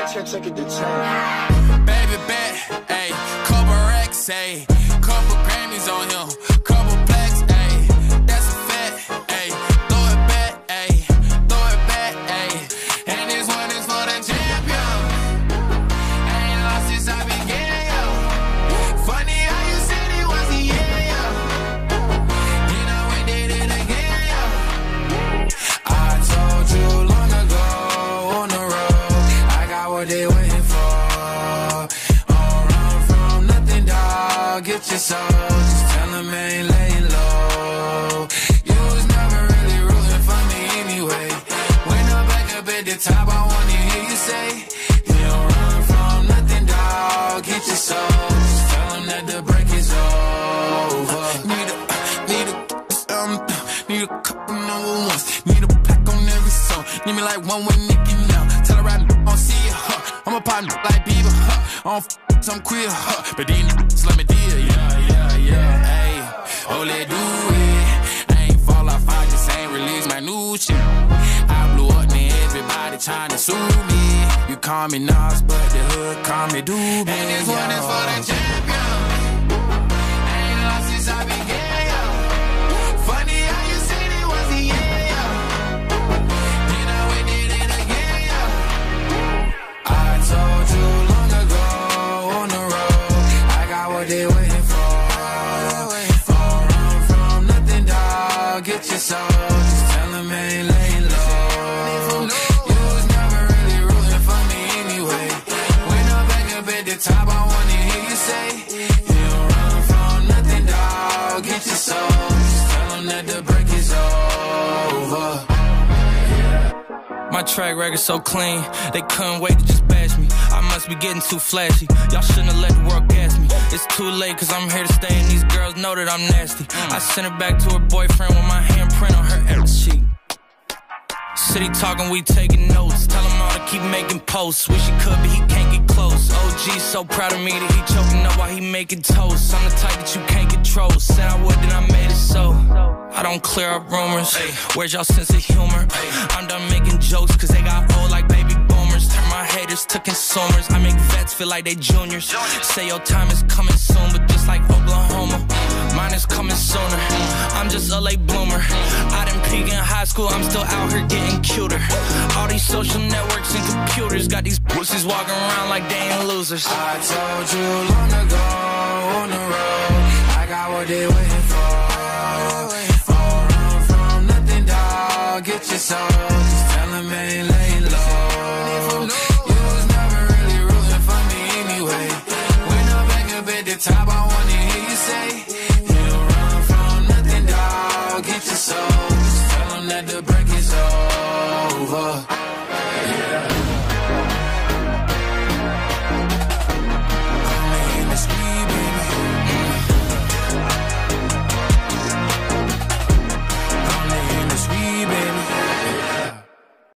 check it to check. Baby bet, ayy, couple racks, ayy, couple Grammys on him, couple blacks, ayy, that's a fact, ayy, throw it back, ayy, throw it back, ayy, and this one is for the champion. Ain't lost since I began, yo. Funny how you said it was a year, yo. Then I went did it again, yo. I told you long ago on the road, I got what they waiting for. Get your soul, just tell them I ain't laying low. You was never really rooting for me anyway. When I'm back up at the top, I wanna hear you say, you don't run from nothing, dog. Get your soul, just tell them that the break is over. Need a couple number ones. Need a pack on every song. Need me like one with Nicki now. Tell her I don't see it, huh. I'm a partner like Bieber, huh. I don't I'm queer, huh. But these niggas let me deal, yeah, ayy. Oh, let's do it. I ain't fall off, I just ain't release my new shit. I blew up, and everybody trying to sue me. You call me Nas, but the hood call me Doobie. And this one is for the champion. I ain't lost since I began, yo. Funny how you said it was a year, yo. Then I went did it again, yo. I told you long ago. What they waiting for? Don't run from nothing, dog. Get your soul, just tell them I ain't laying low. You was never really rooting for me anyway. When I'm back up at the top, I wanna hear you say, you don't run from nothing, dog. Get your soul, just tell them that the break is over. My track record so clean, they couldn't wait to just bash me. I must be getting too flashy. Y'all shouldn't have let the world gas me. It's too late cause I'm here to stay and these girls know that I'm nasty. I sent her back to her boyfriend with my handprint on her ass cheek. City talking, we taking notes. Tell him all to keep making posts. Wish he could, but he can't get close. OG so proud of me that he choking up while he making toast. I'm the type that you can't control. Said I would, then I made it so. I don't clear up rumors. Where's y'all sense of humor? I'm done making jokes cause they got old like baby boomers. Turn my haters to consumers. I make vets feel like they juniors. Say your time is coming soon, but just like Oklahoma, mine is coming sooner. I'm just a late bloomer. I didn't peak in high school, I'm still out here getting cuter. All these social networks and computers got these pussies walking around like they ain't losers. I told you long ago on the road, I got what they waiting for. Don't run from nothing, dog. Get your soul, just tell them I ain't